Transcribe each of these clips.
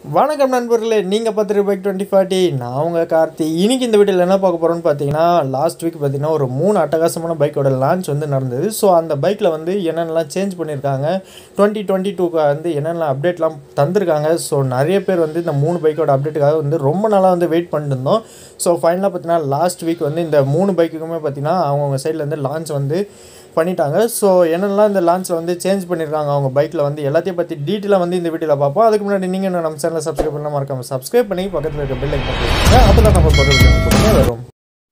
வணக்கம் நண்பர்களே, நீங்கள் பார்த்துட்டு பைக் 2040. நான் உங்கள் கார்த்தி. இன்றைக்கி இந்த வீடியோவில் என்ன பார்க்க போகிறோன்னு பார்த்தீங்கன்னா, லாஸ்ட் வீக் பார்த்தீங்கன்னா ஒரு 3 அட்டகாசமான பைக்கோட லான்ச் வந்து நடந்தது. ஸோ அந்த பைக்கில் வந்து என்னென்னலாம் சேஞ்ச் பண்ணியிருக்காங்க, 2022க்கு வந்து என்னென்னலாம் அப்டேட்லாம் தந்திருக்காங்க. ஸோ நிறைய பேர் வந்து இந்த 3 பைக்கோட அப்டேட்டுக்காக வந்து ரொம்ப நாளாக வந்து வெயிட் பண்ணிட்டு இருந்தோம். ஸோ ஃபைனலாக பார்த்தீங்கன்னா லாஸ்ட் வீக் வந்து இந்த 3 பைக்குக்குமே பார்த்தீங்கன்னா அவங்கவுங்க சைட்லேருந்து லான்ச் வந்து பண்ணிட்டாங்க. ஸோ என்னென்னலாம் இந்த லான்ச்சில் வந்து சேஞ்ச் பண்ணியிருக்காங்க அவங்க பைக்கில் வந்து எல்லாத்தையும் பற்றி டீட்டெயிலாக வந்து இந்த வீடியோவில் பார்ப்போம். அதுக்கு முன்னாடி நீங்கள் நம்ம சேனலை சப்ஸ்கிரைப் பண்ணால் மறக்காம சப்ஸ்கிரைப் பண்ணி பக்கத்தில் இருக்க பெல் ஐக்கான் பண்ணுங்க. அப்போ தான் நம்ம போட்டு வரும்.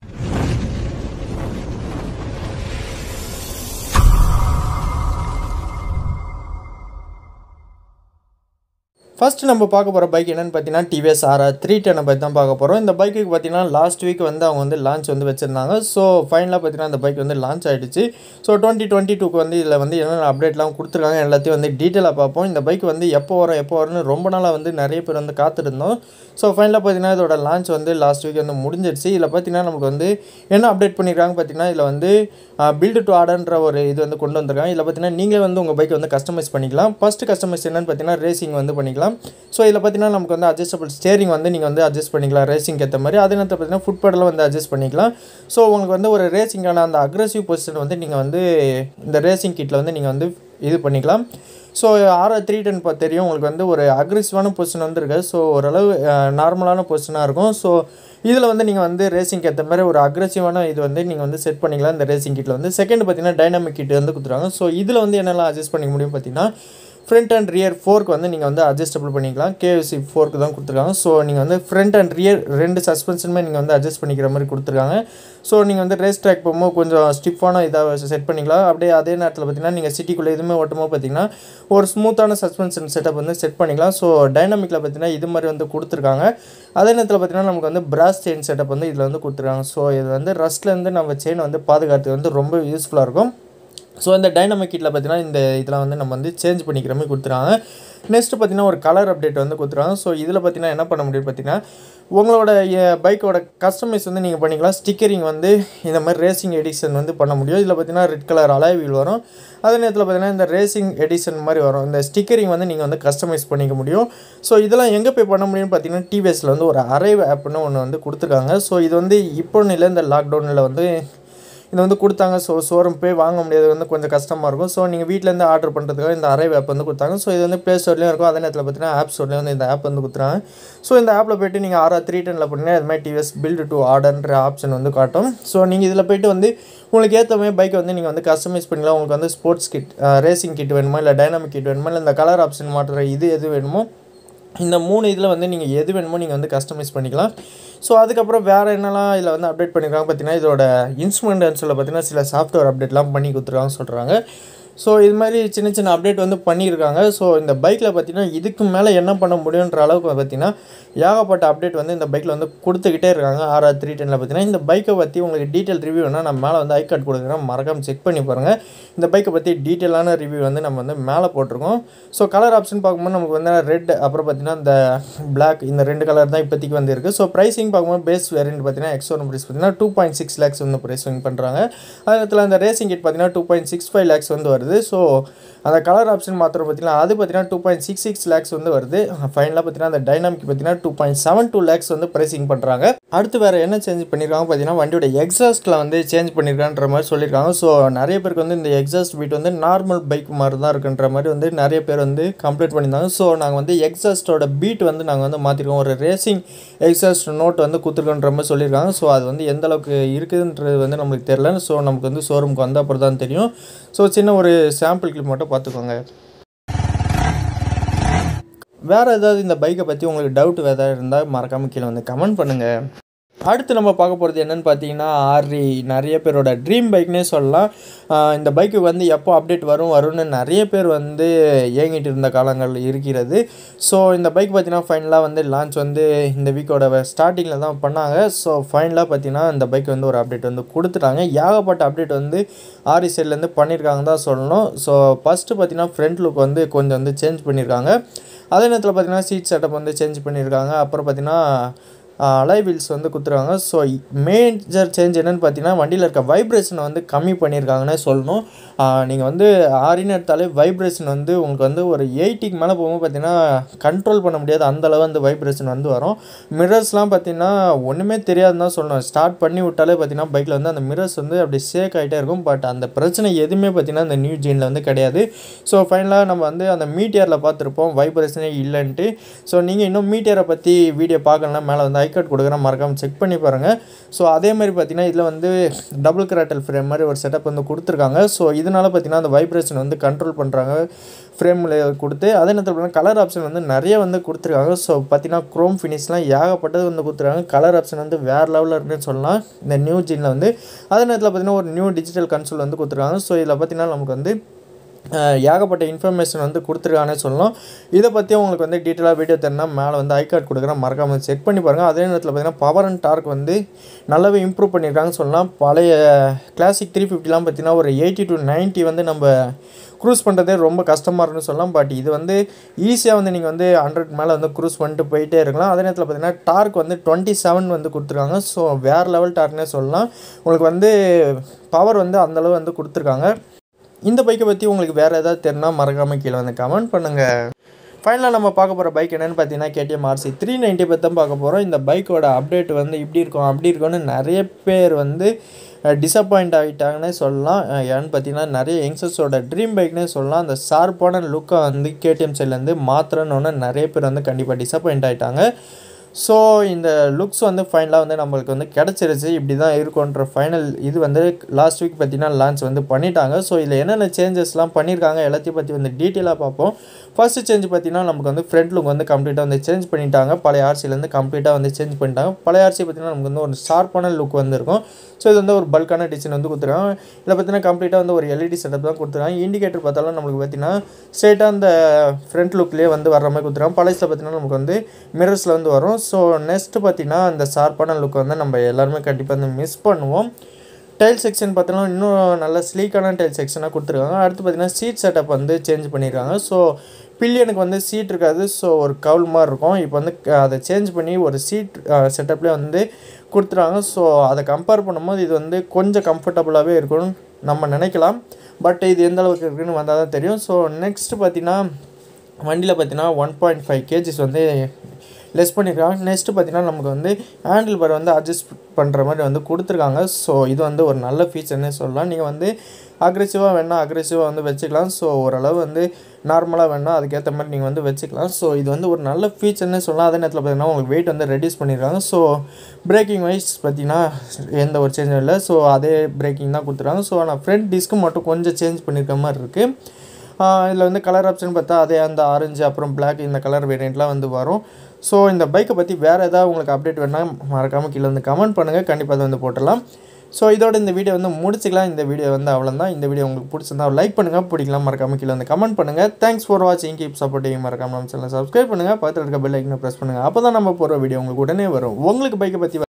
ஃபர்ஸ்ட் நம்ம பார்க்க போகிற பைக் என்னென்னு பார்த்தீங்கன்னா டிவிஎஸ் rr310 பைக் தான் பார்க்க போகிறோம். இந்த பைக்குக்கு பார்த்தீங்கன்னா லாஸ்ட் வீக் வந்து அவங்க வந்து லான்ச் வந்து வச்சுருந்தாங்க. ஸோ ஃபைனலாக பார்த்தீங்கன்னா அந்த பைக் வந்து லான்ச் ஆகிடுச்சு. ஸோ 2022க்கு வந்து இதில் வந்து என்னென்ன அப்டேட்லாம் கொடுத்துருக்காங்க எல்லாத்தையும் வந்து டீட்டெயிலாக பார்ப்போம். இந்த பைக் வந்து எப்போ வரும்னு ரொம்ப நாளாக வந்து நிறைய பேர் வந்து காத்திருந்தோம். ஸோ ஃபைனலாக பார்த்தீங்கன்னா இதோட லான்ச் வந்து லாஸ்ட் வீக் வந்து முடிஞ்சிடுச்சு. இதில் பார்த்தீங்கன்னா நமக்கு வந்து என்ன அப்டேட் பண்ணியிருக்காங்க பார்த்தீங்கன்னா, இதில் வந்து பில்டு டு ஆர்டர்ன்ற ஒரு இது வந்து கொண்டு வந்திருக்காங்க. இதில் பார்த்தீங்கன்னா நீங்களே வந்து உங்கள் பைக்கை வந்து கஸ்டமைஸ் பண்ணிக்கலாம். ஃபஸ்ட்டு கஸ்டமைஸ் என்னென்னு பார்த்தீங்கன்னா ரேசிங் வந்து பண்ணிக்கலாம். ஸோ இதில் பார்த்தீங்கன்னா நமக்கு வந்து அட்ஜஸ்டபிள் ஸ்டேரிங் வந்து நீங்கள் வந்து அட்ஜஸ்ட் பண்ணிக்கலாம் ரேசிங்க்கு ஏற்ற மாதிரி. அதே நேரத்தில் பார்த்தீங்கன்னா ஃபுட் பெடலும் வந்து அட்ஜஸ்ட் பண்ணிக்கலாம். ஸோ உங்களுக்கு வந்து ஒரு ரேசிங்கான அந்த அக்ரெசிவ் பொசிஷன் வந்து நீங்கள் வந்து இந்த ரேசிங் கிட்டில் வந்து நீங்கள் வந்து இது பண்ணிக்கலாம். ஸோ rr310 தெரியும் உங்களுக்கு வந்து ஒரு அக்ரெசிவான பொசிஷன் வந்து இருக்குது. ஸோ ஓரளவு நார்மலான பொசிஷனாக இருக்கும். ஸோ இதில் வந்து நீங்கள் வந்து ரேசிங்க்கு ஏற்ற மாதிரி ஒரு அக்ரெசிவான இது வந்து நீங்கள் வந்து செட் பண்ணிக்கலாம் இந்த ரேசிங் கிட்டில் வந்து. செகண்ட் பார்த்தீங்கன்னா டைனாமிக் கிட் வந்து கொடுத்துருவாங்க. ஸோ இதில் வந்து என்னெல்லாம் அட்ஜஸ்ட் பண்ணிக்க முடியும் பார்த்தீங்கன்னா, ஃப்ரண்ட் அண்ட் ரியர் ஃபோர்க்கு வந்து நீங்கள் வந்து அட்ஜஸ்டபிள் பண்ணிக்கலாம். KFC ஃபோர்க்கு தான் கொடுத்துருக்காங்க. ஸோ நீங்கள் வந்து ஃப்ரண்ட் அண்ட் ரியர் ரெண்டு சஸ்பென்ஷனுமே நீங்கள் வந்து அட்ஜஸ்ட் பண்ணிக்கிற மாதிரி கொடுத்துருக்காங்க. ஸோ நீங்கள் வந்து ரேஸ் ட்ராக் போகும்போது கொஞ்சம் ஸ்டிஃபான இதாக செட் பண்ணிக்கலாம். அப்படியே அதே நேரத்தில் பார்த்தீங்கன்னா நீங்கள் சிட்டிக்குள்ளே எதுவுமே ஓட்டும்போது பார்த்தீங்கன்னா ஒரு ஸ்மூத்தான சஸ்பென்ஷன் செட்டப் வந்து செட் பண்ணிக்கலாம். ஸோ டைனாமிக்கில் பார்த்தீங்கன்னா இது மாதிரி வந்து கொடுத்துருக்காங்க. அதே நேரத்தில் பார்த்தீங்கன்னா நமக்கு வந்து பிராஸ் செயின் செட்டப் வந்து இதில் வந்து கொடுத்துருக்காங்க. ஸோ இது வந்து ரஸ்ட்லேருந்து நம்ம செயின் வந்து பாதுகாத்து வந்து ரொம்ப யூஸ்ஃபுல்லாக இருக்கும். ஸோ இந்த டைனாமிக் கிட்டில் பார்த்தீங்கன்னா இந்த இதெல்லாம் வந்து நம்ம வந்து சேஞ்ச் பண்ணிக்கிற மாதிரி கொடுத்துருக்காங்க. நெக்ஸ்ட்டு பார்த்தீங்கன்னா ஒரு கலர் அப்டேட் வந்து கொடுத்துருக்காங்க. ஸோ இதில் பார்த்தீங்கன்னா என்ன பண்ண முடியும் பார்த்தீங்கன்னா, உங்களோட பைக்கோட கஸ்டமைஸ் வந்து நீங்கள் பண்ணிக்கலாம். ஸ்டிக்கரிங் வந்து இந்த மாதிரி ரேசிங் எடிஷன் வந்து பண்ண முடியும். இதில் பார்த்தீங்கன்னா ரெட் கலர் அலாய் வீல் வரும். அதே நேரத்தில் பார்த்தீங்கன்னா இந்த ரேசிங் எடிஷன் மாதிரி வரும். இந்த ஸ்டிக்கரிங் வந்து நீங்கள் வந்து கஸ்டமைஸ் பண்ணிக்க முடியும். ஸோ இதெல்லாம் எங்கே போய் பண்ண முடியும்னு பார்த்தீங்கன்னா, டிவிஎஸில் வந்து ஒரு அரைவ் ஆப்னு ஒன்று வந்து கொடுத்துருக்காங்க. ஸோ இது வந்து இப்போ இல்லை, இந்த லாக்டவுனில் வந்து இது வந்து கொடுத்தாங்க. ஸோ ஷோரூம் போய் வாங்க முடியாது, வந்து கொஞ்சம் கஷ்டமாக இருக்கும். ஸோ நீங்கள் வீட்டிலேருந்து ஆர்டர் பண்ணுறதுக்காக இந்த அரைவ் ஆப் வந்து கொடுத்தாங்க. ஸோ இது வந்து ப்ளே ஸ்டோர்லேயும் இருக்கும். அதே நேரத்தில் பார்த்தீங்கன்னா ஆப் ஸ்டோர்லேயும் வந்து இந்த ஆப் வந்து கொடுத்துறாங்க. ஸோ இந்த ஆப்பில் போய்ட்டு நீங்கள் rr310 பண்ணிங்கன்னா இது மாதிரி டிவிஎஸ் பில்டு டு ஆர்டர்ன்ற ஆப்ஷன் வந்து காட்டும். ஸோ நீங்கள் இதில் போய்ட்டு வந்து உங்களுக்கு ஏற்ற மாதிரி பைக்கை வந்து நீங்கள் வந்து கஸ்டமைஸ் பண்ணிக்கலாம். உங்களுக்கு வந்து ஸ்போர்ட்ஸ் கிட், ரேசிங் கிட் வேணுமா, இல்லை டைனாமிக் கிட் வேணுமா, இல்லை இந்த கலர் ஆப்ஷன் மாற்றுற இது எது வேணுமோ, இந்த 3 இதில் வந்து நீங்கள் எது வேணுமோ நீங்கள் வந்து கஸ்டமைஸ் பண்ணிக்கலாம். ஸோ அதுக்கப்புறம் வேறு என்னெல்லாம் இதில் வந்து அப்டேட் பண்ணியிருக்காங்க பார்த்தீங்கன்னா, இதோட இன்ஸ்ட்ருமெண்டன்ஸில் பார்த்தீங்கன்னா சில சாஃப்ட்வேர் அப்டேட்லாம் பண்ணி கொடுத்துருக்காங்கன்னு சொல்கிறாங்க. ஸோ இது மாதிரி சின்ன சின்ன அப்டேட் வந்து பண்ணியிருக்காங்க. ஸோ இந்த பைக்கில் பார்த்தீங்கன்னா இதுக்கு மேலே என்ன பண்ண முடியுன்ற அளவுக்கு பார்த்தீங்கன்னா ஏகப்பட்ட அப்டேட் வந்து இந்த பைக்கில் வந்து கொடுத்துக்கிட்டே இருக்காங்க. rr310 பார்த்தீங்கன்னா இந்த பைக்கை பற்றி உங்களுக்கு டீட்டெயில் ரிவ்யூ வேணால் நான் மேலே வந்து ஐகார்ட் கொடுக்குறேன், மறக்காமல் செக் பண்ணி பாருங்கள். இந்த பைக்கை பற்றி டீட்டெயிலான ரிவ்யூ வந்து நம்ம வந்து மேலே போட்டிருக்கோம். ஸோ கலர் ஆப்ஷன் பார்க்கும்போது நமக்கு வந்து ரெட், அப்புறம் பார்த்தீங்கன்னா இந்த பிளாக், இந்த 2 கலர் தான் இப்போதைக்கு வந்து இருக்குது. ஸோ ப்ரைஸிங் பார்க்கும்போது பேஸ் வேரியன்ட் பார்த்தீங்கன்னா எக்ஸோரூம் ப்ரைஸ் பார்த்தீங்கன்னா 2.6 lakhs வந்து ப்ரைஸிங் பண்ணுறாங்க. அதே நேரத்தில் அந்த ரேசிங் கிட் பார்த்தீங்கன்னா 2.65 lakhs வந்து வருது. ஸோ அந்த கலர் ஆப்ஷன் மாத்திரம் பார்த்தீங்கன்னா அது பார்த்தீங்கன்னா 2.66 lakhs வந்து வருது. ஃபைனலாக பார்த்தீங்கன்னா அந்த டைனாமிக் பார்த்தீங்கன்னா 2.72 lakhs வந்து ப்ரைஸிங் பண்ணுறாங்க. அடுத்து வேறு என்ன சேஞ்ச் பண்ணியிருக்காங்க பார்த்தீங்கன்னா, வண்டியோட எக்ஸாஸ்ட்டில் வந்து சேஞ்ச் பண்ணியிருக்கான்ற மாதிரி சொல்லியிருக்காங்க. ஸோ நிறைய பேருக்கு வந்து இந்த எக்ஸாஸ்ட் பீட் வந்து நார்மல் பைக் மாதிரி தான் இருக்குன்ற மாதிரி வந்து நிறைய பேர் வந்து கம்ப்ளைண்ட் பண்ணியிருந்தாங்க. ஸோ நாங்கள் வந்து எக்ஸாஸ்ட்டோட பீட் வந்து நாங்கள் வந்து மாற்றிருக்கோம், ஒரு ரேசிங் எக்ஸாஸ்ட் நோட் வந்து கொடுத்துருக்கோன்ற மாதிரி சொல்லியிருக்காங்க. ஸோ அது வந்து எந்த அளவுக்கு இருக்குதுன்றது வந்து நம்மளுக்கு தெரியல. ஸோ நமக்கு வந்து ஷோரூமுக்கு வந்த அப்புறம் தான் தெரியும். ஸோ சின்ன ஒரு சாம்பிள் கிளிப் மட்டும் பார்த்துக்கோங்க. வேறு ஏதாவது இந்த பைக்கை பற்றி உங்களுக்கு டவுட் ஏதாவது இருந்தால் மறக்காமல் கீழே வந்து கமெண்ட் பண்ணுங்கள். அடுத்து நம்ம பார்க்க போகிறது என்னென்னு பார்த்தீங்கன்னா, நிறைய பேரோட ட்ரீம் பைக்னே சொல்லலாம். இந்த பைக்கு வந்து எப்போ அப்டேட் வரும்னு நிறைய பேர் வந்து ஏங்கிட்டு இருந்த காலங்கள் இருக்கிறது. ஸோ இந்த பைக் பார்த்தீங்கன்னா ஃபைனலாக வந்து லான்ச் வந்து இந்த வீக்கோட ஸ்டார்டிங்கில் தான் பண்ணாங்க. ஸோ ஃபைனலாக பார்த்தீங்கன்னா இந்த பைக் வந்து ஒரு அப்டேட் வந்து கொடுத்துட்டாங்க. ஏகப்பட்ட அப்டேட் வந்து RR சைட்லேருந்து பண்ணியிருக்காங்க தான் சொல்லணும். ஸோ ஃபஸ்ட்டு பார்த்தீங்கன்னா ஃப்ரண்ட் லுக் வந்து கொஞ்சம் வந்து சேஞ்ச் பண்ணியிருக்காங்க. அதே நேரத்தில் பார்த்தீங்கன்னா சீட் செட்டப் வந்து சேஞ்ச் பண்ணியிருக்காங்க. அப்புறம் பார்த்தீங்கன்னா அலாய் வீல்ஸ் வந்து கொடுத்துருக்காங்க. ஸோ மேஜர் சேஞ்ச் என்னென்னு பார்த்தீங்கன்னா வண்டியில் இருக்க வைப்ரேஷனை வந்து கம்மி பண்ணியிருக்காங்கன்னே சொல்லணும். நீங்கள் வந்து ஆரின்னு எடுத்தாலே வைப்ரேஷன் வந்து உங்களுக்கு வந்து ஒரு 80க்கு மேலே போகும்போது பார்த்தீங்கன்னா கண்ட்ரோல் பண்ண முடியாது, அந்தளவு வந்து வைப்ரேஷன் வந்து வரும். மிரர்ஸ்லாம் பார்த்தீங்கன்னா ஒன்றுமே தெரியாதுன்னு தான் சொல்லணும். ஸ்டார்ட் பண்ணி விட்டாலே பார்த்தீங்கன்னா பைக்கில் வந்து அந்த மிரர்ஸ் வந்து அப்படி ஷேக் ஆகிட்டே இருக்கும். பட் அந்த பிரச்சனை எதுவுமே பார்த்தீங்கன்னா இந்த நியூ ஜீனில் வந்து கிடையாது. ஸோ ஃபைனலாக நம்ம வந்து அந்த மீட்டியரில் பார்த்துருப்போம் வைப்ரேஷனே இல்லைன்ட்டு. ஸோ நீங்கள் இன்னும் மீட்டியரை பற்றி வீடியோ பார்க்கலன்னா மேலே வந்து ஐகார்ட் கொடுக்குறேன், மறக்காமல் செக் பண்ணி பாருங்கள். ஸோ அதே மாதிரி பார்த்தீங்கன்னா இதில் வந்து டபுள் கிராட்டல் ஃப்ரேம் மாதிரி ஒரு செட்டப் வந்து கொடுத்துருக்காங்க. ஸோ இதனால் பார்த்தீங்கன்னா அந்த வைப்ரேஷன் வந்து கண்ட்ரோல் பண்ணுறாங்க ஃப்ரேமில் கொடுத்து. அதே நேரத்தில் பார்த்தீங்கன்னா கலர் ஆப்ஷன் வந்து நிறைய வந்து கொடுத்துருக்காங்க. ஸோ பார்த்தீங்கன்னா க்ரோம் ஃபினிஷ்லாம் ஏகப்பட்டது வந்து கொடுத்துருக்காங்க. கலர் ஆப்ஷன் வந்து வேறு லெவலில் இருக்குன்னு சொல்லலாம் இந்த நியூ ஜீனில் வந்து. அதே நேரத்தில் பார்த்தீங்கன்னா ஒரு நியூ டிஜிட்டல் கன்சோல் வந்து கொடுத்துருக்காங்க. ஸோ இதில் பார்த்தீங்கன்னா நமக்கு வந்து ஏகப்பட்ட இன்ஃபர்மேஷன் வந்து கொடுத்துருக்கானே சொல்லலாம். இதை பற்றி உங்களுக்கு வந்து டீட்டெயிலாக வீடியோ தெரினா மேலே வந்து ஐகார்ட் கொடுக்குறேன், மறக்காமல் செக் பண்ணி பாருங்கள். அதே நேரத்தில் பார்த்தீங்கன்னா பவர் அண்ட் டார்க் வந்து நல்லாவே இம்ப்ரூவ் பண்ணியிருக்காங்கன்னு சொல்லலாம். பழைய கிளாசிக் 350லாம் பார்த்தீங்கன்னா ஒரு 80 to 90 வந்து நம்ம க்ரூஸ் பண்ணுறதே ரொம்ப கஷ்டமாக இருக்குன்னு சொல்லலாம். பட் இது வந்து ஈஸியாக வந்து நீங்கள் வந்து 100 மேலே வந்து க்ரூஸ் பண்ணிட்டு போயிட்டே இருக்கலாம். அதே நேரத்தில் பார்த்தீங்கன்னா டார்க் வந்து 27 வந்து கொடுத்துருக்காங்க. ஸோ வேறு லெவல் டார்க்னே சொல்லலாம். உங்களுக்கு வந்து பவர் வந்து அந்தளவு வந்து கொடுத்துருக்காங்க. இந்த பைக்கை பற்றி உங்களுக்கு வேறு ஏதாவது தெரினா மறக்காமல் கீழே வந்து கமெண்ட் பண்ணுங்கள். ஃபைனலாக நம்ம பார்க்க போகிற பைக் என்னென்னு பார்த்தீங்கன்னா KTM rc390 பற்றி தான் பார்க்க போகிறோம். இந்த பைக்கோட அப்டேட் வந்து இப்படி இருக்கும் அப்படி இருக்கும்னு நிறைய பேர் வந்து டிசப்பாயிண்ட் ஆகிட்டாங்கன்னே சொல்லலாம். ஏன்னு பார்த்தீங்கன்னா நிறைய யங்ஸ்டர்ஸோட ட்ரீம் பைக்னே சொல்லலாம். அந்த ஷார்ப்பான லுக்கை வந்து KTM சைட்லேருந்து மாத்திரன்னு நிறைய பேர் வந்து கண்டிப்பாக டிசப்பாயிண்ட் ஆகிட்டாங்க. ஸோ இந்த லுக்ஸ் வந்து ஃபைனலாக வந்து நம்மளுக்கு வந்து கிடச்சிருச்சு. இப்படி தான் இருக்குன்ற ஃபைனல் இது வந்து லாஸ்ட் வீக் பார்த்தீங்கன்னா லான்ச் வந்து பண்ணிட்டாங்க. ஸோ இதில் என்னென்ன சேஞ்சஸ்லாம் பண்ணியிருக்காங்க எல்லாத்தையும் பற்றி வந்து டீட்டெயிலாக பார்ப்போம். ஃபஸ்ட்டு சேஞ்ச் பார்த்தீங்கன்னா நமக்கு வந்து ஃப்ரண்ட் லுக் வந்து கம்ப்ளீட்டாக வந்து சேஞ்ச் பண்ணிட்டாங்க. பழைய ஆர்சிலேருந்து கம்ப்ளீட்டாக வந்து சேஞ்ச் பண்ணிட்டாங்க. பழைய ஆர்சி பார்த்தீங்கன்னா நமக்கு வந்து ஒரு ஷார்ப்பான லுக் வந்து இருக்கும். ஸோ இது வந்து ஒரு பல்கான டிசைன் வந்து கொடுத்துருக்காங்க. இதில் பார்த்தீங்கன்னா கம்ப்ளீட்டாக வந்து ஒரு LED செட்டப் தான் கொடுத்துருக்காங்க. இண்டிகேட்டர் பார்த்தாலும் நம்மளுக்கு பார்த்தீங்கன்னா ஸ்ட்ரெயிட்டாக அந்த ஃப்ரண்ட் லுக்லேயே வந்து வர மாதிரி கொடுத்துருக்காங்க. பழையசில் பார்த்தீங்கன்னா நமக்கு வந்து மிரர்ஸில் வந்து வரும். ஸோ நெக்ஸ்ட்டு பார்த்தீங்கன்னா அந்த ஷார்ப்பான லுக் வந்து நம்ம எல்லாருமே கண்டிப்பாக வந்து மிஸ் பண்ணுவோம். டைல் செக்ஷன் பார்த்தீங்கன்னா இன்னும் நல்ல ஸ்லீக்கான டைல் செக்ஷனாக கொடுத்துருக்காங்க. அடுத்து பார்த்தீங்கன்னா சீட் செட்டப் வந்து சேஞ்ச் பண்ணியிருக்காங்க. ஸோ பில்லியனுக்கு வந்து சீட் இருக்காது, ஸோ ஒரு கவுல் மாதிரி இருக்கும். இப்போ வந்து அதை சேஞ்ச் பண்ணி ஒரு சீட் செட்டப்லேயே வந்து கொடுத்துருவாங்க. ஸோ அதை கம்பேர் பண்ணும்போது இது வந்து கொஞ்சம் கம்ஃபர்டபுளாகவே இருக்கும்னு நம்ம நினைக்கலாம். பட் இது எந்த அளவுக்கு இருக்குதுன்னு வந்தால் தான் தெரியும். ஸோ நெக்ஸ்ட்டு பார்த்தீங்கன்னா வண்டியில் பார்த்தீங்கன்னா 1.5 kgs வந்து லெஸ் பண்ணியிருக்காங்க. நெக்ஸ்ட்டு பார்த்தீங்கன்னா நமக்கு வந்து ஹேண்டில் பார் வந்து அட்ஜஸ்ட் பண்ணுற மாதிரி வந்து கொடுத்துருக்காங்க. ஸோ இது வந்து ஒரு நல்ல ஃபீச்சர்னே சொல்லலாம். நீங்கள் வந்து அக்ரெசிவாக வேணால் அக்ரெசிவாக வந்து வச்சுக்கலாம். ஸோ ஓரளவு வந்து நார்மலாக வேணால் அதுக்கேற்ற மாதிரி நீங்கள் வந்து வச்சுக்கலாம். ஸோ இது வந்து ஒரு நல்ல ஃபீச்சர்னே சொல்லலாம். அதே நேரத்தில் பார்த்தீங்கன்னா உங்களுக்கு வெயிட் வந்து ரெடியூஸ் பண்ணியிருக்காங்க. ஸோ பிரேக்கிங் வைஸ் பார்த்தீங்கன்னா எந்த ஒரு சேஞ்சும் இல்லை. ஸோ அதே பிரேக்கிங் தான் கொடுத்துருக்காங்க. ஸோ ஆனால் ஃப்ரண்ட் டிஸ்க்கு மட்டும் கொஞ்சம் சேஞ்ச் பண்ணியிருக்க மாதிரி இருக்குது. இதில் வந்து கலர் ஆப்ஷன் பார்த்தா அதே அந்த ஆரஞ்சு அப்புறம் பிளாக் இந்த கலர் வேரியண்ட்லாம் வந்து வரும். ஸோ இந்த பைக்கை பற்றி வேறு ஏதாவது உங்களுக்கு அப்டேட் வேணால் மறக்காமல் கீழே வந்து கமெண்ட் பண்ணுங்கள், கண்டிப்பாக அதை வந்து போட்டுடலாம். ஸோ இதோட இந்த வீடியோ வந்து முடிச்சிக்கலாம். இந்த வீடியோ வந்து அவ்வளோதான். இந்த வீடியோ உங்களுக்கு பிடிச்சிருந்தா லைக் பண்ணுங்கள், பிடிக்கலாம் மறக்காமல் கீழே வந்து கமெண்ட் பண்ணுங்கள். தேங்க்ஸ் ஃபார் வாட்சிங், கீப் சப்போர்ட்டிங். மறக்காமல் நம்ம சேனலை சப்ஸ்கிரைப் பண்ணுங்கள், பக்கத்தில் இருக்க பெல் ஐக்கனை ப்ரெஸ் பண்ணுங்கள். அப்போ தான் நம்ம போகிற வீடியோ உங்களுக்கு உடனே வரும். உங்களுக்கு பைக்கை பற்றி